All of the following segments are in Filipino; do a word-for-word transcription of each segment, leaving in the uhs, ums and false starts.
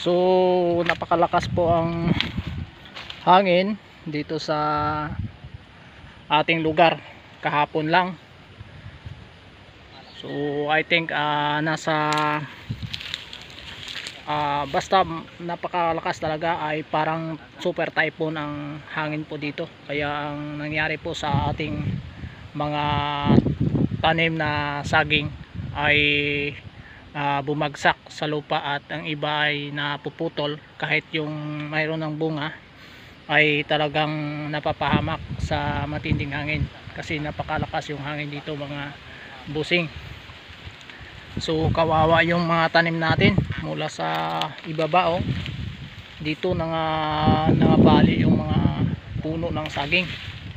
So napakalakas po ang hangin dito sa ating lugar kahapon lang. So I think uh, nasa uh, basta napakalakas talaga, ay parang super typhoon ang hangin po dito. Kaya ang nangyari po sa ating mga tanim na saging ay uh, bumagsak sa lupa, at ang iba ay napuputol, kahit yung mayroon ng bunga ay talagang napapahamak sa matinding hangin kasi napakalakas yung hangin dito mga busing. So kawawa yung mga tanim natin mula sa ibaba, oh. Dito nanga nangabali yung mga puno ng saging.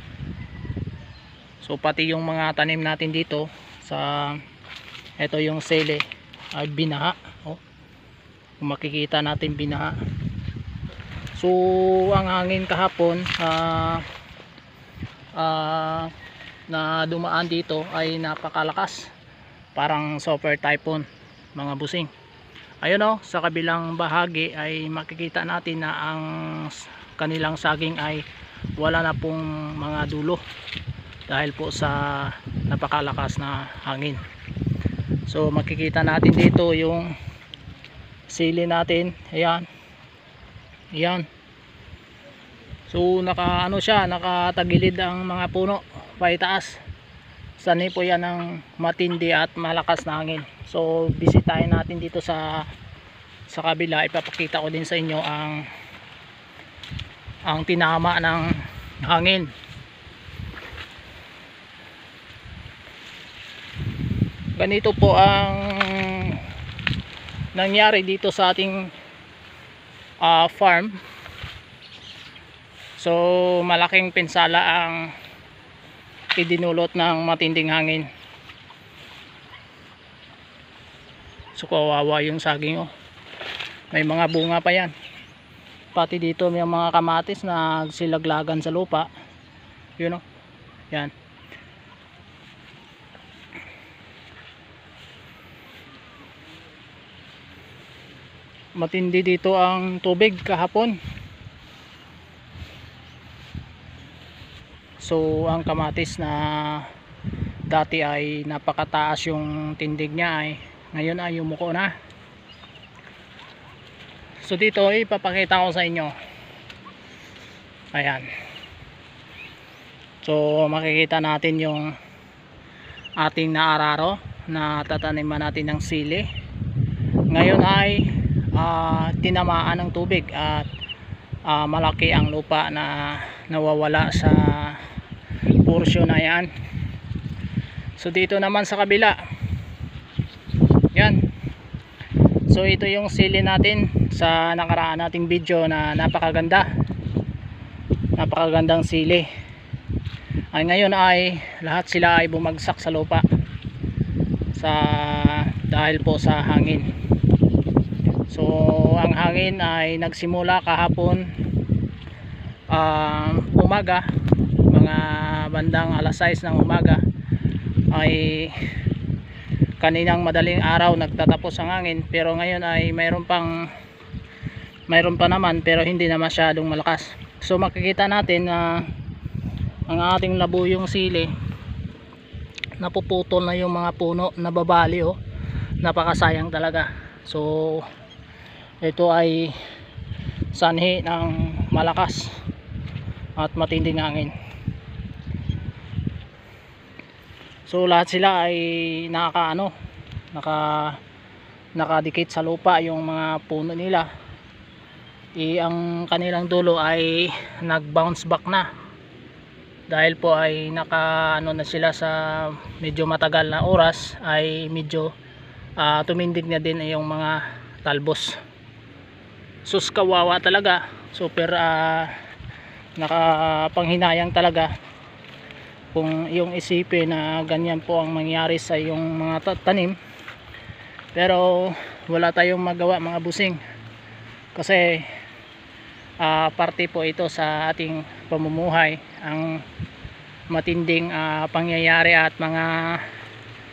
So pati yung mga tanim natin dito sa ito yung sele ay binaha, oh. Kung makikita natin binaha. So ang hangin kahapon uh, uh, na dumaan dito ay napakalakas, parang super typhoon mga busing. Ayun, oh, sa kabilang bahagi ay makikita natin na ang kanilang saging ay wala na pong mga dulo dahil po sa napakalakas na hangin. So makikita natin dito yung sili natin, ayan. Ayan. So naka ano siya, nakatagilid ang mga puno paitaas. Sanay po yan ng matindi at malakas na hangin. So bisitahin natin dito sa sa kabila. Ipapakita ko din sa inyo ang ang tinama ng hangin. Ganito po ang nangyari dito sa ating uh, farm. So malaking pinsala ang idinulot ng matinding hangin. So kawawa yung saging, oh. May mga bunga pa yan. Pati dito may mga kamatis na silaglagan sa lupa. Yun, oh. Yan. Matindi dito ang tubig kahapon. So ang kamatis na dati ay napakataas yung tindig niya, ay ngayon ay yumuko na. So dito ipapakita ko sa inyo. Ayan. So makikita natin yung ating naararo na tataniman natin ng sili. Ngayon ay uh, tinamaan ng tubig at uh, malaki ang lupa na nawawala sa porsyon na yan. So dito naman sa kabila, yan. So ito yung sili natin sa nakaraan nating video na napakaganda, napakagandang sili. Ay ngayon ay lahat sila ay bumagsak sa lupa sa dahil po sa hangin. So ang hangin ay nagsimula kahapon uh, umaga, mga bandang alas sais ng umaga, ay kaninang madaling araw nagtatapos ang hangin, pero ngayon ay mayroon pang mayroon pa naman, pero hindi na masyadong malakas. So makikita natin na uh, ang ating labuyong sili napuputol na yung mga puno, nababali, oh. Napakasayang talaga. So ito ay sanhi ng malakas at matinding hangin. So lahat sila ay nakakaano, naka nakadikit sa lupa yung mga puno nila. I ang kanilang dulo ay nag-bounce back na. Dahil po ay naka ano na sila sa medyo matagal na oras, ay medyo uh, tumindig na din yung mga talbos. Sus kawawa talaga. Super uh, nakapanghinayang talaga kung yung isipin na ganyan po ang mangyari sa yung mga tanim. Pero wala tayong magawa mga busing, kasi uh, parte po ito sa ating pamumuhay, ang matinding uh, pangyayari at mga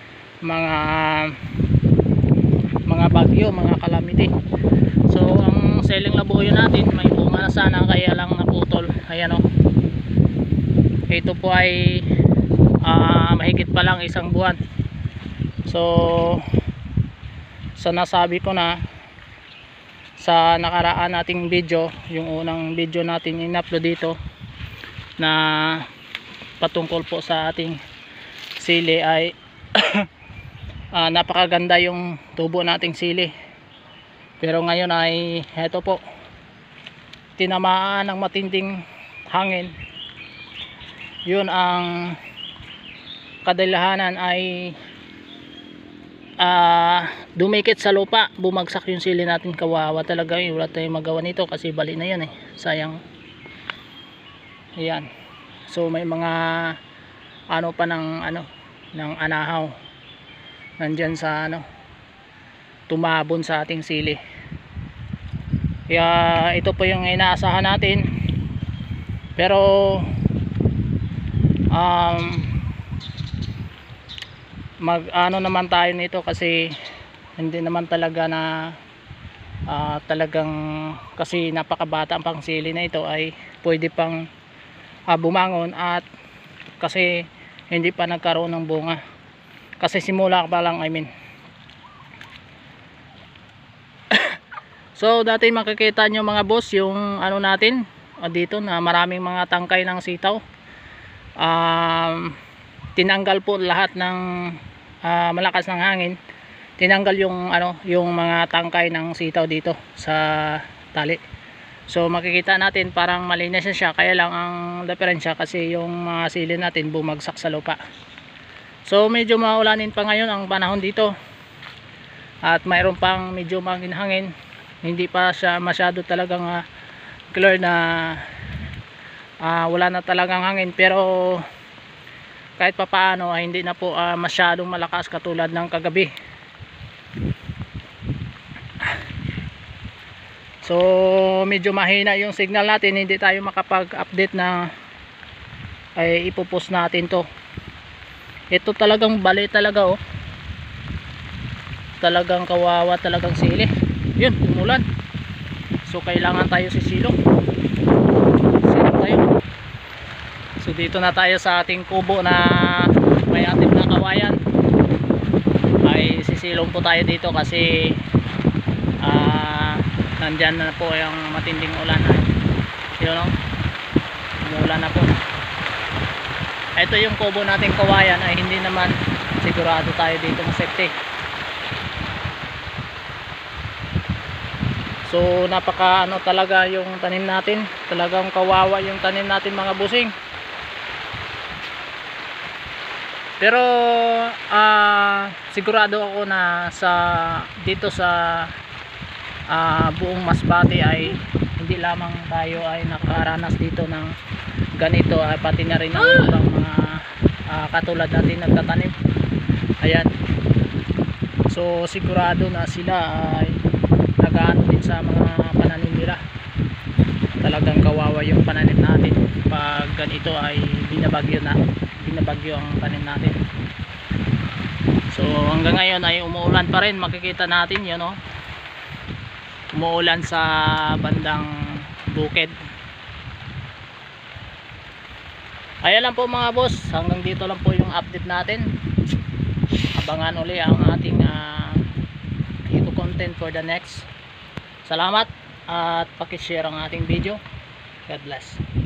mga mga bagyo, mga calamity. So ang siling labuyo natin may bunga na sana, kaya lang naputol. Ayan o, ito po ay uh, mahigit pa lang isang buwan. So sa nasabi ko na sa nakaraan nating video, yung unang video natin in-upload dito na patungkol po sa ating sili ay uh, napakaganda yung tubo nating sili. Pero ngayon ay heto po, tinamaan ng matinding hangin. Yun ang kadahilanan ay uh, dumikit sa lupa, bumagsak yung sili natin. Kawawa talaga yun, wala tayong magawa nito kasi bali na yun eh, sayang. Ayan, so may mga ano pa ng ano ng anahaw nandyan sa ano, tumabon sa ating sili. Kaya ito po yung inaasahan natin. Pero um, mag ano naman tayo nito kasi hindi naman talaga na uh, talagang, kasi napakabata ang pang sili na ito ay pwede pang uh, bumangon, at kasi hindi pa nagkaroon ng bunga, kasi simula pa lang, I mean. So dati makikita nyo mga boss yung ano natin uh, dito na maraming mga tangkay ng sitaw. Um, tinanggal po lahat ng uh, malakas ng hangin. Tinanggal yung ano, yung mga tangkay ng sitaw dito sa tali. So makikita natin parang malinis na siya, kaya lang ang diferensya kasi yung mga sili natin bumagsak sa lupa. So medyo maulanin pa ngayon ang panahon dito, at mayroon pang medyo mangin-hangin. Hindi pa siya masyado talagang uh, clear na uh, wala na talagang hangin, pero kahit pa paano ay hindi na po uh, masyadong malakas katulad ng kagabi. So medyo mahina yung signal natin, hindi tayo makapag-update na ay ipopost natin to. Ito talagang bali talaga oh, talagang kawawa talagang sili. Yun, umulan. So kailangan tayo sisilong. Silong tayo. So dito na tayo sa ating kubo na may ating na kawayan. Ay sisilong po tayo dito kasi uh, nandyan na po yung matinding ulan. Yun o, umulan na po. Ito yung kubo nating kawayan ay hindi naman sigurado tayo dito na safety. So napaka ano talaga yung tanim natin, talagang kawawa yung tanim natin mga busing. Pero uh, sigurado ako na sa dito sa uh, buong Masbate ay hindi lamang tayo ay nakaranas dito ng ganito, ay pati na rin ang ibang mga uh, katulad natin nagtatanim. Ayan, so sigurado na sila ay nagaano din sa mga pananim nila. Talagang kawawa yung pananim natin pag ganito ay binabagyo na, binabagyo ang tanim natin. So hanggang ngayon ay umuulan pa rin, makikita natin yun o, umuulan sa bandang bukid. Ayan lang po mga boss, hanggang dito lang po yung update natin. Abangan uli ang ating uh, YouTube content for the next. Salamat at pakishare ang ating video. God bless.